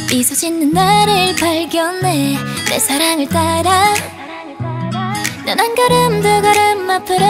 미소 짓는 나를 발견해 내 사랑을 따라 난 한 걸음 두 걸음 앞으로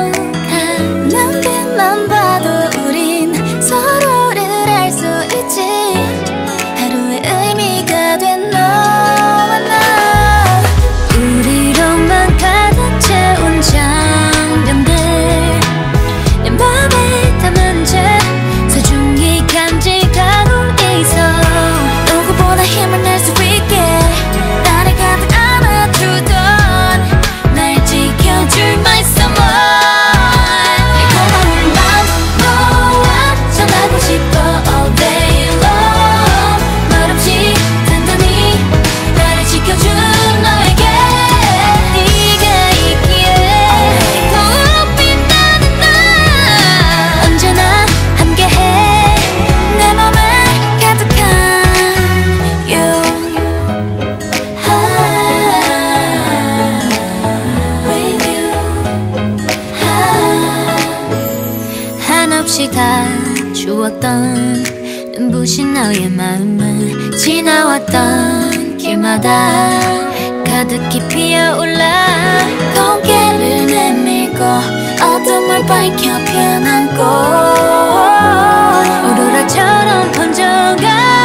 눈빛만 봐도 우린 서로를 알 수 있지. 하루의 의미가 된 너와 나 우리로만 가득 채운 장면들 내 맘에 담은 채 소중히 간직하고 있어. 누구보다 힘을 낼 수 있게 나를 가득 안아주던 날 지켜줄 my someone. 고마운 맘 너와 전하고 싶어 all day long. 말없이 단단히 나를 지켜준 너에게 네가 있기에 더욱 빛나는 나 언제나 함께해 내 맘에 가득한 you. With you. 한없이 다 주었던 눈부신 너의 마음은 지나왔던 길마다 가득히 피어올라. 고개를 내밀고 어둠을 밝혀 피어난 꽃 오로라처럼 번져가